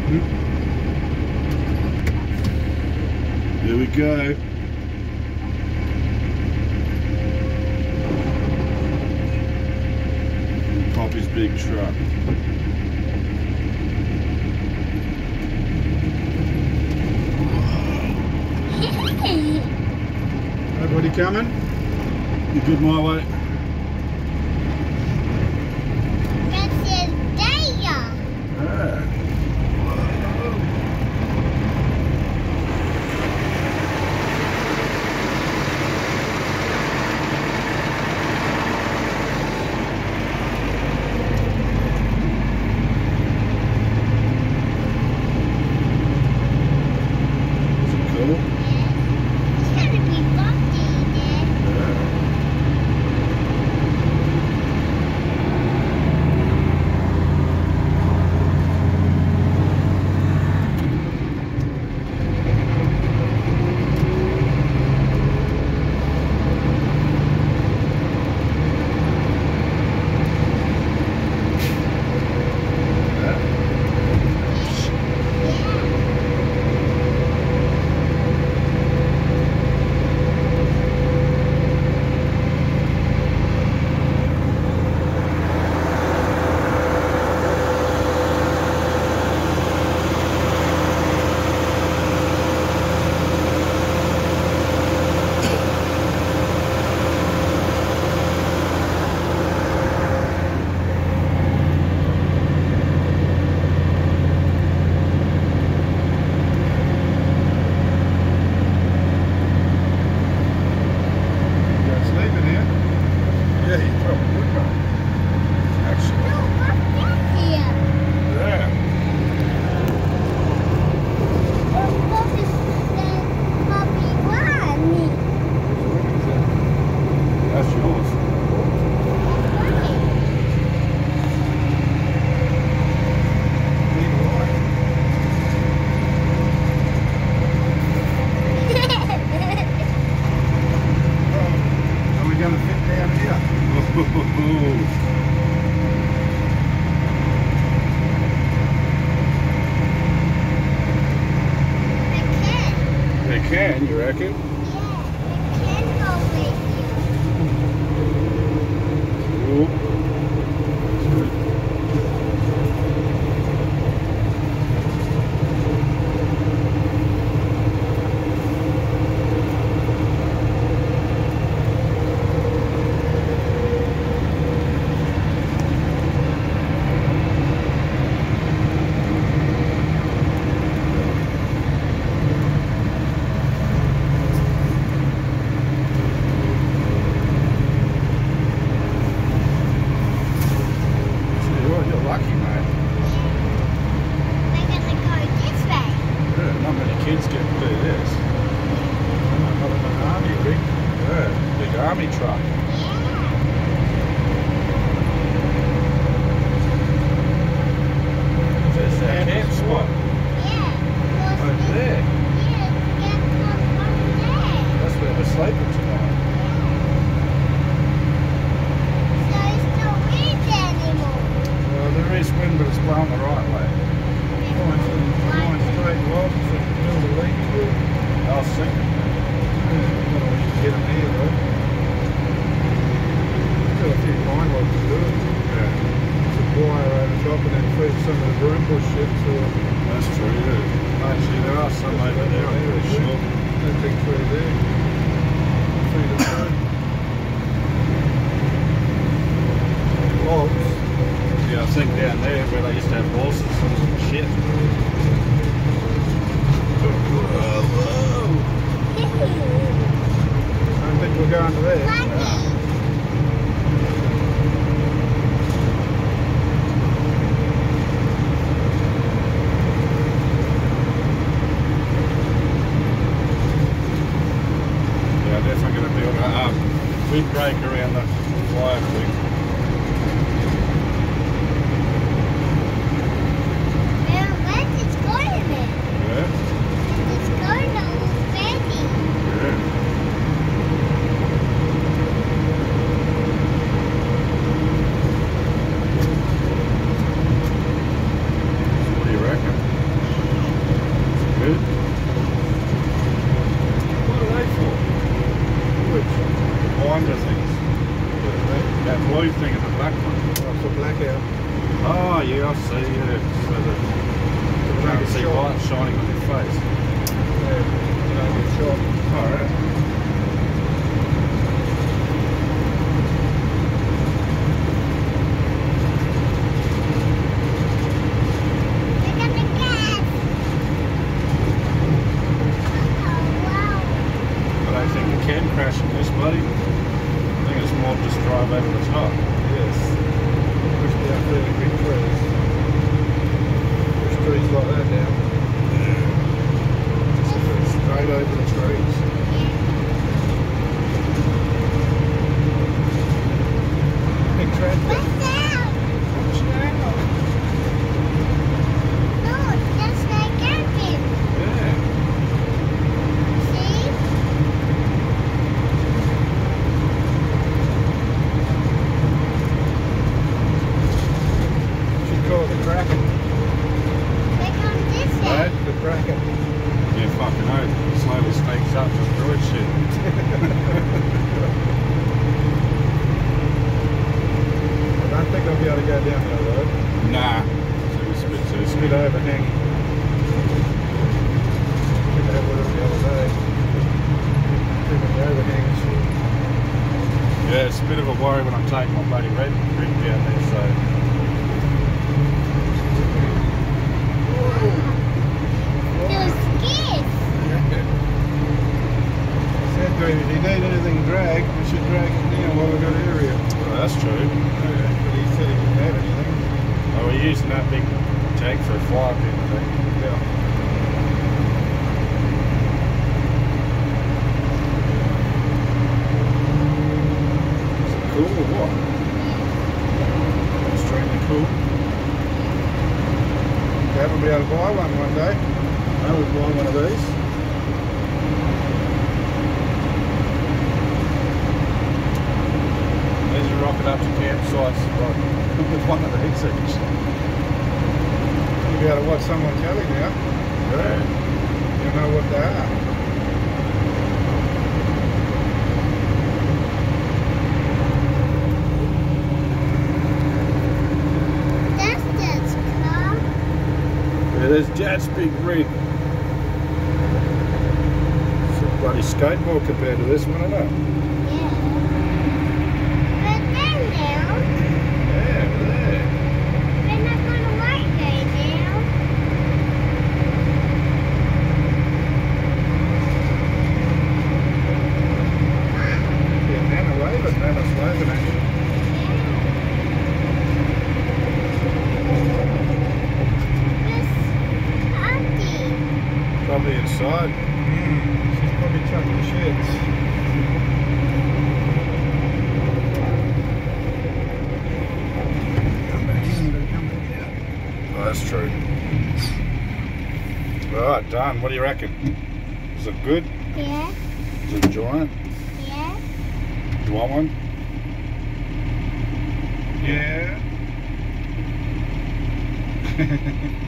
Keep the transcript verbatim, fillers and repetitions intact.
Here we go. Poppy's big truck. Everybody coming? You good my way? That's his day. Yeah. They can, you reckon? Yeah, they can go with you. Cool. Kids get to do this. Not an army rig. Yeah, big army truck. There's that camp spot. Yeah. Over there. Yeah, get one from there. That's where we're sleeping tonight. So it's no wind anymore. Well, there is wind, but it's blowing the right way. Flying straight logs and build a leak to it. I'll sink it. Get them here though. Got a few pine logs to do it. Yeah. Some wire over top and then feed some of the broom bush shit to it. That's true, yeah. Actually, there are some over there, I'm pretty sure. That big tree there. Feed it through. Logs. Yeah, I think down there where they used to have horses and some shit. I don't think we're going to there. Yeah. Yeah, definitely going to build a um, windbreak around the fire thing. Well, let's just go in there. Yeah. Let's go to the fancy. Yeah. What do you reckon? Oh, yeah, I see, yeah. So the, you can see light shining on your face. Yeah, you know, get shot. Alright. Look at the gas. Oh, wow. I don't think you can crash in this, buddy. I think it's more just drive over the top. Yes. Push down fairly big trees. Push trees like that down. Just go straight over the trees. Big tractor. What's that? No, that's like camping. Yeah. See? Should call it the Kraken. They come this way. Right? The Kraken. Yeah, fucking oath. Slowly sneaks up, destroys shit. I don't think I'll be able to go down that road. Nah. So it's a bit too It's a speedy. bit overhanging. Did that with it the other day. Too many overhangs. Yeah, it's a bit of a worry when I'm taking my bloody red rig down there, so. Those skids. Said Green, if you need anything dragged, we should drag it down while we've got area. Well, that's true. But he said he didn't have anything. Oh, we're using that big tank for a fly pin, I think. Yeah. Is it cool or what? Extremely cool. Dad will be able to buy one one day. I would buy one of these. There's your rocket up to campsites like, with one of these each. You'll be able to watch someone telly now. Yeah. You'll know what they are. That's Dad's car. Yeah, there's Dad's big rig. It's a bloody skateboard compared to this one, isn't it? Yeah. But then now, Yeah, there. we're not going to work right now. Yeah, Nana waving, Nana's waving at you. Miss Auntie. Probably inside. She's probably chucking sheds. Come back in, better come back out. Oh, that's true. Right, done. What do you reckon? Is it good? Yeah, Is it giant? yeah. You want one? Yeah.